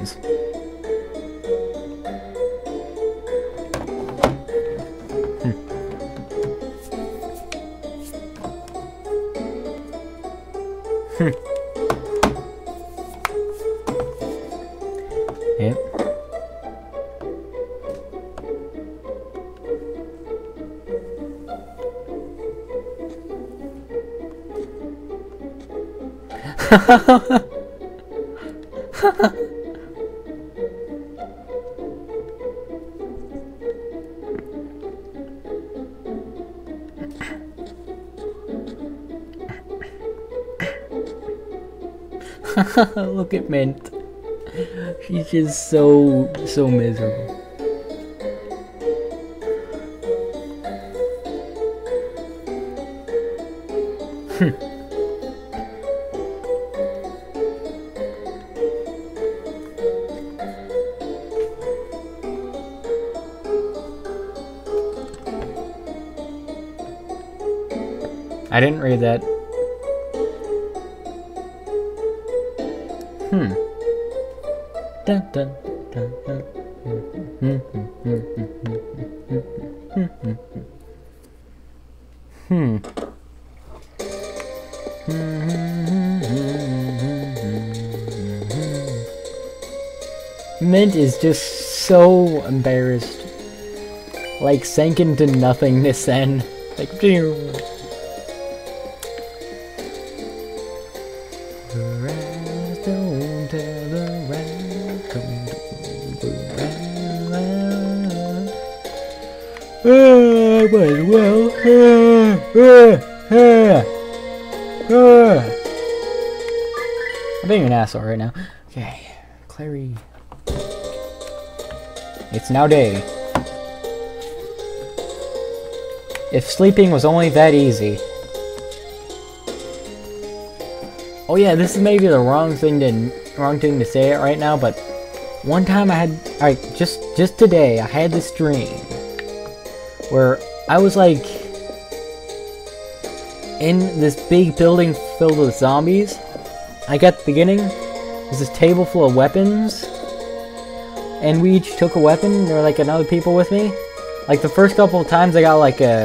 things. Yep. Look at Mint. She's just so miserable. I didn't read that. Dun, dun, dun, dun. Mint is just so embarrassed. Like, sank into nothingness then. Like, I might as well. I'm being an asshole right now. Okay, Clary. It's now day. If sleeping was only that easy. Oh yeah, this is maybe the wrong thing to say it right now, but one time I had, alright, just today I had this dream where I was like in this big building filled with zombies. Like at the beginning, there's this table full of weapons, and we each took a weapon. There were like another people with me. Like the first couple of times I got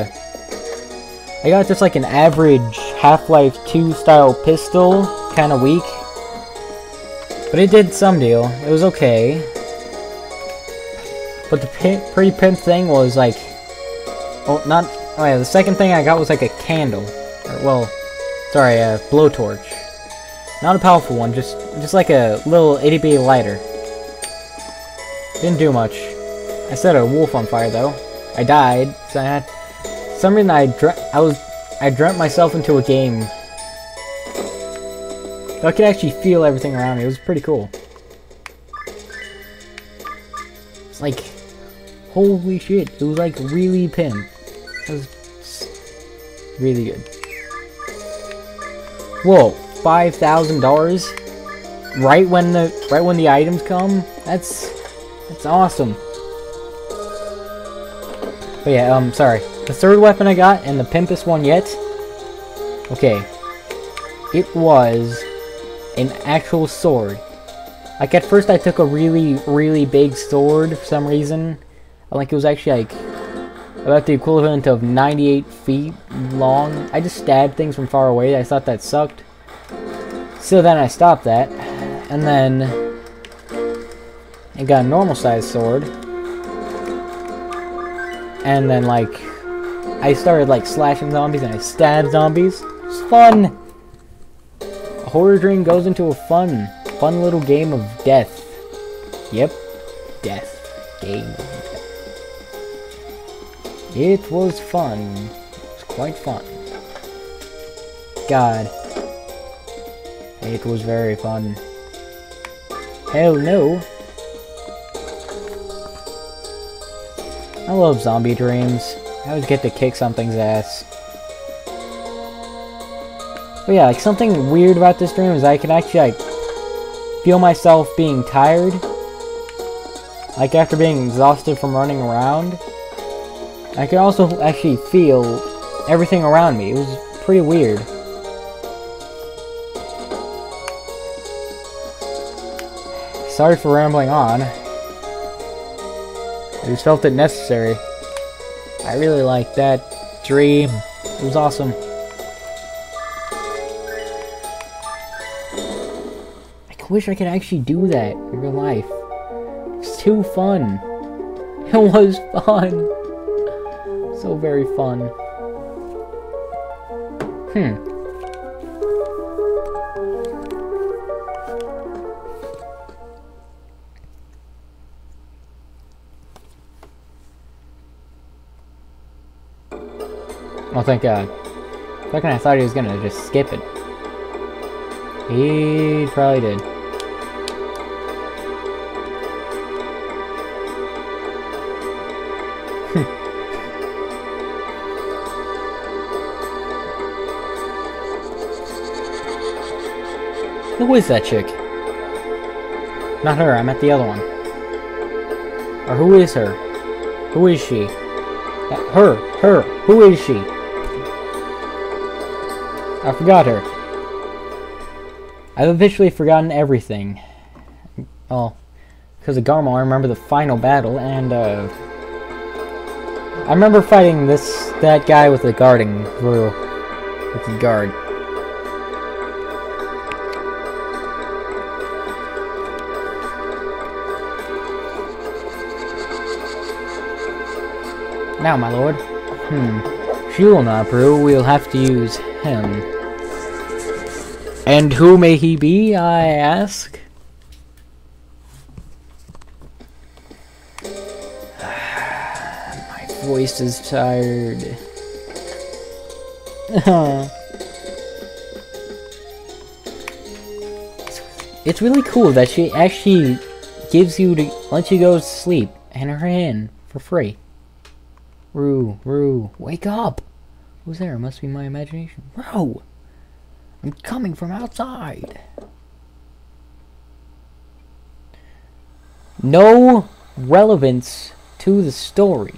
just like an average Half-Life 2 style pistol, kind of weak. But it did some deal. It was okay. But the pretty pimp thing was like, the second thing I got was like a candle. A blowtorch. Not a powerful one, just like a little itty-bitty lighter. Didn't do much. I set a wolf on fire though. I died, so I had... For some reason I dreamt myself into a game. So I could actually feel everything around me. It was pretty cool. It's like, holy shit, it was like really pimp. It was really good. Whoa, $5,000 right when the items come? That's awesome. But yeah, sorry. The third weapon I got, and the pimpest one yet. Okay. It was an actual sword. Like at first I took a really big sword for some reason. Like it was actually like about the equivalent of 98 feet long. I just stabbed things from far away. I thought that sucked. So then I stopped that. And then I got a normal sized sword. And then like I started like slashing zombies and I stabbed zombies. It's fun! A horror dream goes into a fun little game of death. Yep. Death. Game of death. It was fun. It was quite fun. God. It was very fun. Hell no. I love zombie dreams. I always get to kick something's ass. But yeah, like something weird about this dream is I can actually like feel myself being tired. Like after being exhausted from running around. I can also actually feel everything around me. It was pretty weird. sorry for rambling on. I just felt it necessary. I really liked that dream. It was awesome. I wish I could actually do that in real life. It's too fun. It was fun. So very fun. Oh, thank God. Second I thought he was gonna just skip it. He probably did. Who is that chick? Not her, I meant the other one. Or who is her? Who is she? Her! Who is she? I forgot her. I've officially forgotten everything. Oh, because of Garmo, I remember the final battle, and I remember fighting that guy with the guarding with the guard. Now, my lord. She will not brew. We'll have to use him. And who may he be, I ask? My voice is tired. It's really cool that she actually gives you to let you go to sleep and her in for free. Rue, wake up! Who's there? It must be my imagination. Rue! I'm coming from outside. No relevance to the story.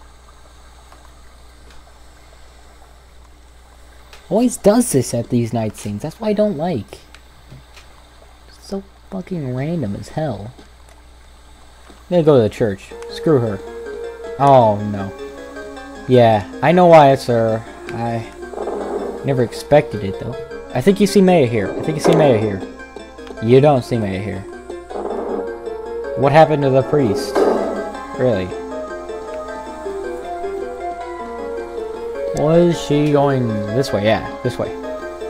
Always does this at these night scenes. That's why I don't like. It's so fucking random as hell. I'm gonna go to the church. Screw her. Oh no. Yeah, I know why it's her. I never expected it, though. I think you see Maya here. You don't see Maya here. What happened to the priest? Really? Was she going this way? Yeah, this way.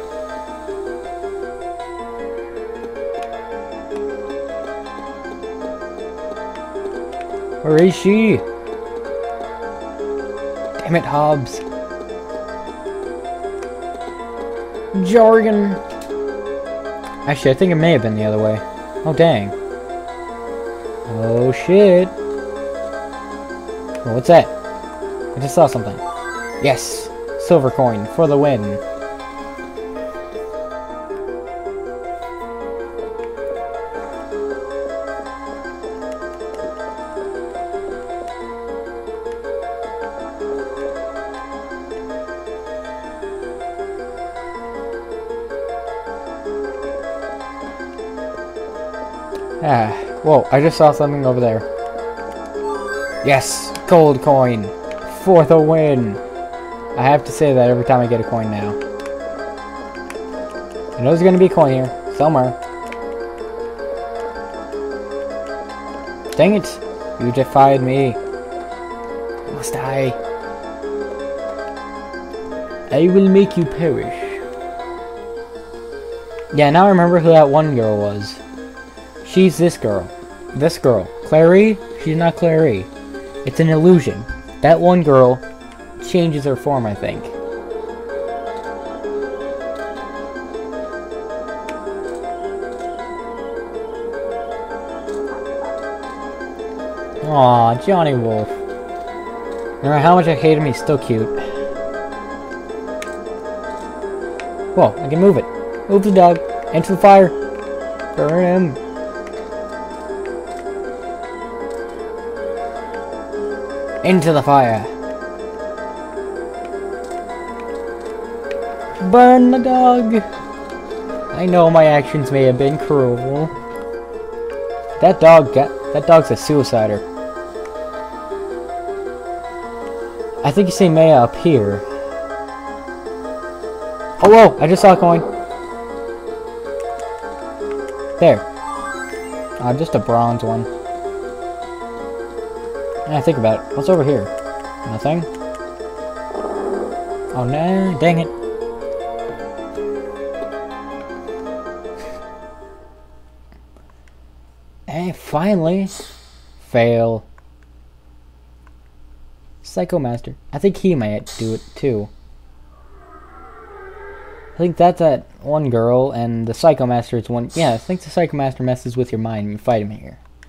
Where is she? Damn it, Hobbs. Jargon. Actually, I think it may have been the other way. Oh, dang. Oh, shit. Oh, what's that? I just saw something. Yes! Silver coin for the win. Whoa, I just saw something over there. Yes! Gold coin! For the win! I have to say that every time I get a coin now. I know there's gonna be a coin here. Somewhere. Dang it! You defied me. Must I? I will make you perish. Yeah, now I remember who that one girl was. She's this girl. This girl. Clary? She's not Clary. It's an illusion. That one girl changes her form, I think. Aw, Johnny Wolf. No matter how much I hate him, he's still cute. Whoa, I can move it. Move the dog. Into the fire. Burn him. Into the fire. Burn the dog. I know my actions may have been cruel. That dog's a suicider. I think you see Maya up here. Oh, whoa! I just saw it going. There. Just a bronze one. Yeah, think about it. What's over here? Nothing? Oh no, dang it. Hey, finally. Fail. Psycho Master. I think he might do it too. I think that's that one girl, and the Psycho Master is one. Yeah, I think the Psycho Master messes with your mind when you fight him here.